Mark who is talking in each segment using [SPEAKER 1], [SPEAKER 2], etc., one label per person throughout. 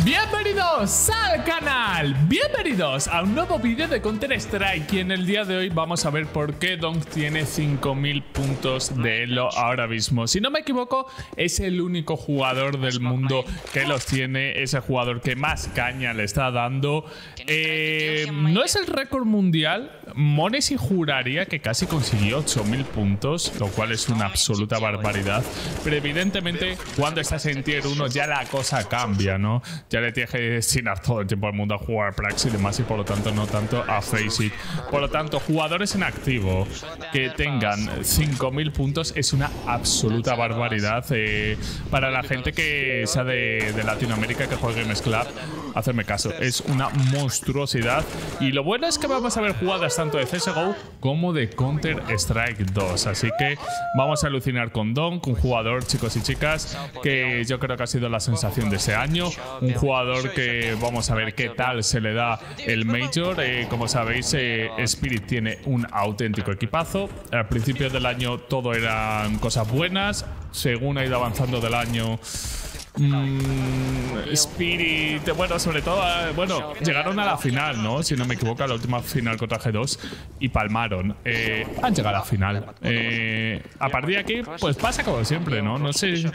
[SPEAKER 1] Bienvenidos al canal, bienvenidos a un nuevo vídeo de Counter Strike. Y en el día de hoy vamos a ver por qué Donk tiene 5000 puntos de elo ahora mismo. Si no me equivoco, es el único jugador del mundo que los tiene, es el jugador que más caña le está dando. No es el récord mundial. Monesi juraría que casi consiguió 8000 puntos, lo cual es una absoluta barbaridad. Pero evidentemente cuando estás en tier 1 ya la cosa cambia, ¿no? Ya le tienes que destinar todo el tiempo al mundo a jugar Praxis y demás, y por lo tanto no tanto a Faceit. Por lo tanto, jugadores en activo que tengan 5000 puntos es una absoluta barbaridad. Para la gente que sea de Latinoamérica, que juegue Games Club, hacerme caso, es una monstruosidad. Y lo bueno es que vamos a ver jugadas tanto de CSGO como de Counter Strike 2. Así que vamos a alucinar con Donk, un jugador, chicos y chicas, que yo creo que ha sido la sensación de ese año. Un jugador que vamos a ver qué tal se le da el Major. Como sabéis, Spirit tiene un auténtico equipazo. Al principio del año todo eran cosas buenas. Según ha ido avanzando del año, Spirit, bueno, sobre todo, llegaron a la final, ¿no? Si no me equivoco, a la última final contra G2 y palmaron. Han llegado a la final. A partir de aquí, pues pasa como siempre, ¿no? No sé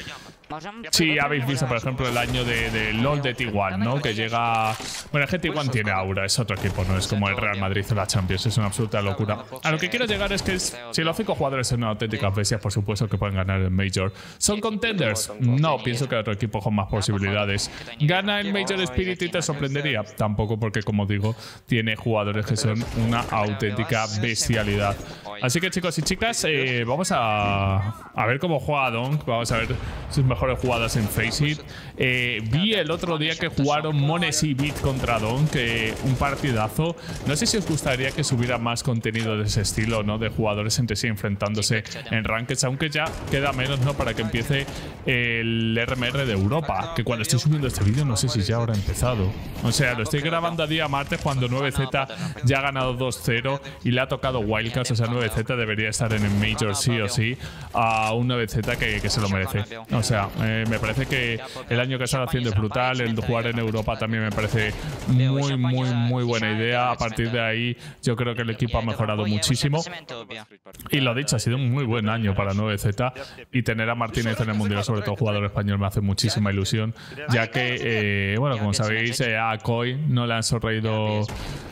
[SPEAKER 1] si habéis visto, por ejemplo, el año de LoL de T1, ¿no? Que llega... Bueno, es que T1 tiene aura, es otro equipo, no es como el Real Madrid o la Champions, es una absoluta locura. A lo que quiero llegar es que si los 5 jugadores son auténticas bestias, por supuesto que pueden ganar el Major. ¿Son contenders? No, pienso que hay otro equipo con más posibilidades. ¿Gana el Major Spirit y te sorprendería? Tampoco, porque como digo, tiene jugadores que son una auténtica bestialidad. Así que, chicos y chicas, vamos a ver cómo juega Donk, vamos a ver sus mejores jugadas en Faceit. Vi el otro día que jugaron Monesi y Beat contra Donk, un partidazo. No sé si os gustaría que subiera más contenido de ese estilo, ¿no? De jugadores entre sí enfrentándose en Rankeds, aunque ya queda menos, ¿no? Para que empiece el RMR de Europa, que cuando estoy subiendo este vídeo no sé si ya habrá empezado. O sea, lo estoy grabando a día martes cuando 9Z ya ha ganado 2-0 y le ha tocado Wildcats. O sea, 9Z debería estar en el Major sí o sí, a un 9Z que se lo merece. O sea, me parece que el año que están haciendo es brutal. El de jugar en Europa también me parece muy buena idea. A partir de ahí yo creo que el equipo ha mejorado muchísimo. Y lo dicho, ha sido un muy buen año para 9Z. Y tener a Martínez en el Mundial, sobre todo jugador español, me hace muchísima ilusión. Ya que, bueno, como sabéis, a Koi no le han sonreído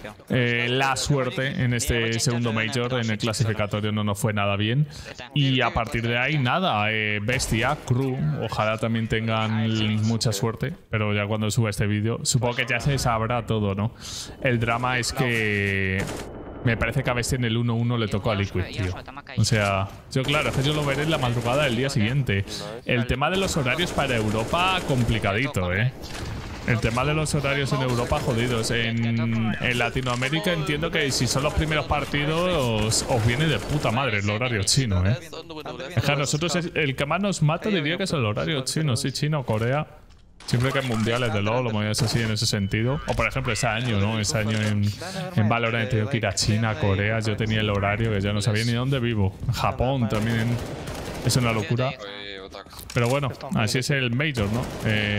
[SPEAKER 1] la suerte en este segundo Major. En el clasificatorio no nos fue nada bien. Y a partir de ahí, nada. Bestia, Crew, ojalá también tengan mucha suerte. Pero ya cuando suba este vídeo, supongo que ya se sabrá todo, ¿no? El drama es que me parece que a Bestia en el 1-1 le tocó a Liquid, tío. O sea, claro, es que yo lo veré en la madrugada del día siguiente. El tema de los horarios para Europa, complicadito, ¿eh? El tema de los horarios en Europa, jodidos. En Latinoamérica entiendo que si son los primeros partidos os viene de puta madre el horario chino, ¿eh? Es que a nosotros el que más nos mata diría que es el horario chino. Sí, chino, Corea. Siempre que en mundiales de LoL o movidas así en ese sentido. O por ejemplo ese año, ¿no? Ese año en Valorant he tenido que ir a China, Corea. Yo tenía el horario que ya no sabía ni dónde vivo. Japón también. Es una locura. Pero bueno, así es el Major, ¿no?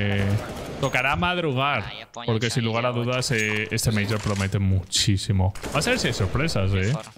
[SPEAKER 1] Tocará madrugar, porque sin lugar a dudas este Major promete muchísimo. Va a ser si hay sorpresas,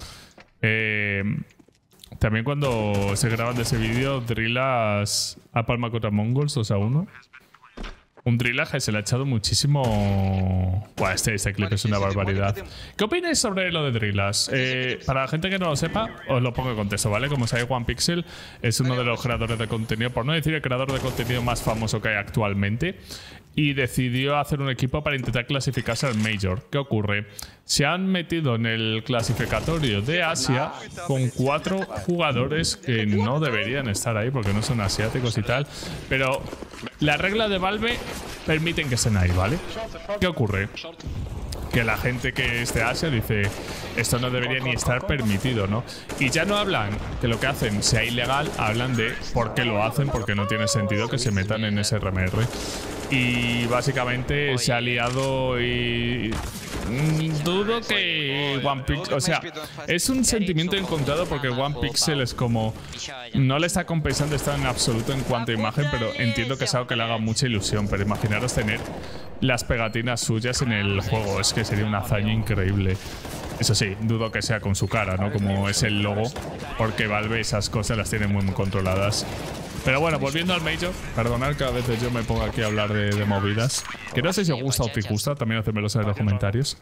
[SPEAKER 1] también cuando se graban de ese vídeo, Drillas a palma contra Mongols 2-1. Un Drillas que se le ha echado muchísimo... Buah, este clip es una barbaridad. ¿Qué opináis sobre lo de Drillas? Para la gente que no lo sepa, os lo pongo en contexto, ¿vale? Como sabéis, OnePixel es uno de los creadores de contenido, por no decir el creador de contenido más famoso que hay actualmente, y decidió hacer un equipo para intentar clasificarse al Major. ¿Qué ocurre? Se han metido en el clasificatorio de Asia con 4 jugadores que no deberían estar ahí porque no son asiáticos y tal, pero la regla de Valve permiten que estén ahí, ¿vale? ¿Qué ocurre? Que la gente que es de Asia dice esto no debería ni estar permitido, ¿no? Y ya no hablan que lo que hacen sea ilegal, hablan de por qué lo hacen, porque no tiene sentido que se metan en ese RMR. Y básicamente se ha liado y dudo que One Pixel, o sea, es un sentimiento encontrado porque One Pixel es como, no le está compensando estar en absoluto en cuanto a imagen, pero entiendo que es algo que le haga mucha ilusión. Pero imaginaros tener las pegatinas suyas en el juego, es que sería una hazaña increíble. Eso sí, dudo que sea con su cara, ¿no? Como es el logo, porque Valve esas cosas las tiene muy controladas. Pero bueno, volviendo al Major, perdonad que a veces yo me pongo aquí a hablar de movidas, que no sé si os gusta o te gusta, también hacedmelo saber en los comentarios.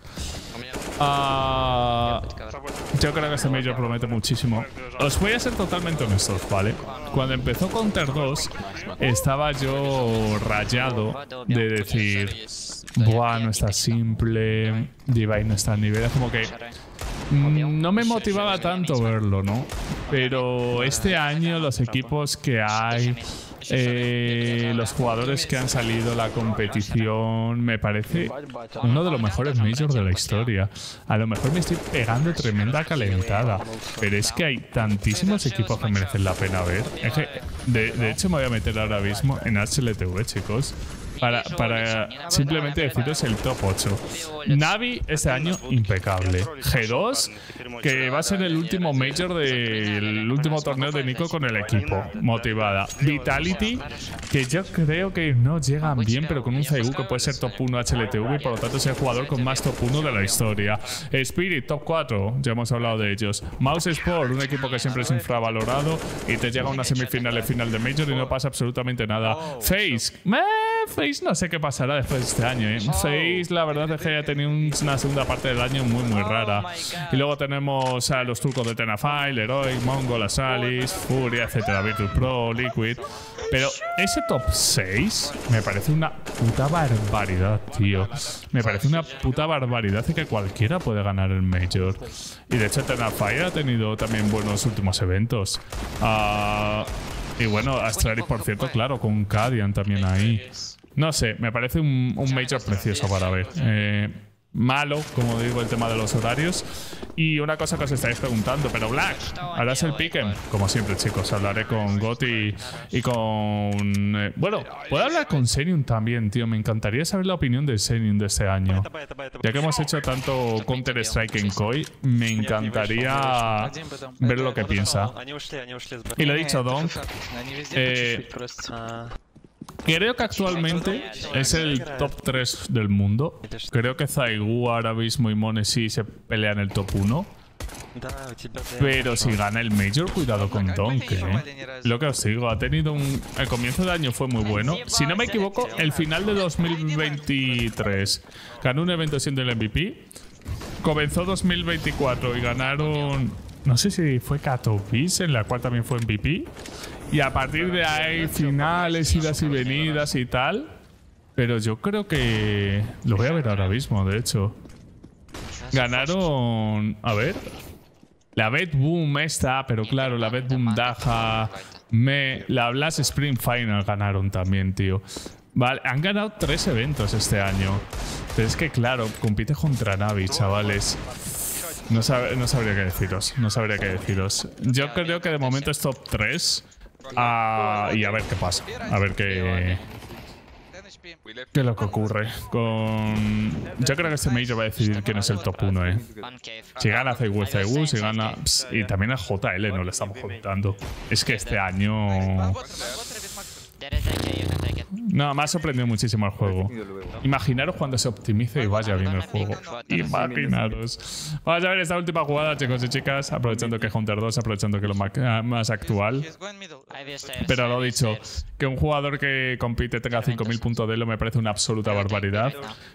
[SPEAKER 1] Yo creo que este Major promete muchísimo. Os voy a ser totalmente honestos, ¿vale? Cuando empezó Counter 2, estaba yo rayado de decir, buah, no está simple, Divine no está al nivel, es como que no me motivaba tanto verlo, ¿no? Pero este año los equipos que hay, los jugadores que han salido, la competición, me parece uno de los mejores Majors de la historia. A lo mejor me estoy pegando tremenda calentada, pero es que hay tantísimos equipos que merecen la pena ver. Es que, de hecho, me voy a meter ahora mismo en HLTV, chicos. Para simplemente deciros el top 8. Navi este año impecable. G2, que va a ser el último Major del último torneo de Nico con el equipo. Motivada. Vitality, que yo creo que no llegan bien, pero con un CU que puede ser top 1 HLTV y por lo tanto es el jugador con más top 1 de la historia. Spirit, top 4, ya hemos hablado de ellos. Mouse Sport, un equipo que siempre es infravalorado y te llega a una semifinal final de Major y no pasa absolutamente nada. FaZe, FaZe no sé qué pasará después de este año, ¿eh? FaZe, la verdad es que ya ha tenido una segunda parte del año muy rara. Y luego tenemos a los turcos de Tenafile, Heroic, Mongol, Astralis, Furia, etcétera, Virtus Pro, Liquid. Pero ese top 6 me parece una puta barbaridad, tío. Me parece una puta barbaridad de que cualquiera puede ganar el Major. Y de hecho Tenafile ha tenido también buenos últimos eventos. Y bueno, Astralis, por cierto, claro, con Cadian también ahí. No sé, me parece un Major precioso para ver. Malo, como digo, el tema de los horarios. Y una cosa que os estáis preguntando, pero Black, ¿harás el piquen? Como siempre, chicos, hablaré con Gotti y con... bueno, puedo hablar con Zenium también, tío. Me encantaría saber la opinión de Zenium de este año. Ya que hemos hecho tanto Counter-Strike en KOI, me encantaría ver lo que piensa. Y lo he dicho, Don. Creo que actualmente es el top 3 del mundo. Creo que Zaigu ahora mismo y Monesi se pelean el top 1. Pero si gana el Major, cuidado con Donk, Lo que os digo, ha tenido el comienzo de año fue muy bueno. Si no me equivoco, el final de 2023 ganó un evento siendo el MVP. Comenzó 2024 y ganaron... No sé si fue Katowice, en la cual también fue MVP. Y a partir de ahí, finales, idas y venidas y tal. Pero yo creo que... Lo voy a ver ahora mismo, de hecho. Ganaron... A ver... La Bet Boom esta, pero claro, la Bet Boom Daja... La Blast Spring Final ganaron también, tío. Vale, han ganado 3 eventos este año. Pero es que claro, compite contra Navi, chavales. No sabría qué deciros. No sabría qué deciros. Yo creo que de momento es top 3. Y a ver qué pasa. A ver qué es lo que ocurre. Yo creo que este Major va a decidir quién es el top 1, Si gana CU, si gana... y también a JL no le estamos contando. Es que este año... No, me ha sorprendido muchísimo el juego. Imaginaros cuando se optimice y vaya bien el juego. Imaginaros. Vamos a ver esta última jugada, chicos y chicas. Aprovechando que es Counter 2, aprovechando que es lo más actual. Pero lo dicho, que un jugador que compite tenga 5000 puntos de elo me parece una absoluta barbaridad.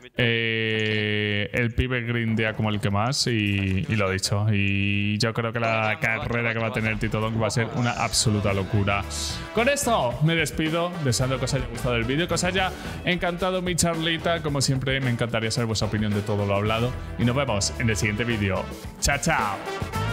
[SPEAKER 1] El pibe grindea como el que más y lo dicho. Y yo creo que la carrera que va a tener Tito Donk va a ser una absoluta locura. Con esto me despido, deseando que os haya gustado el vídeo, que os haya encantado mi charlita. Como siempre, me encantaría saber vuestra opinión de todo lo hablado. Y nos vemos en el siguiente vídeo. ¡Chao, chao!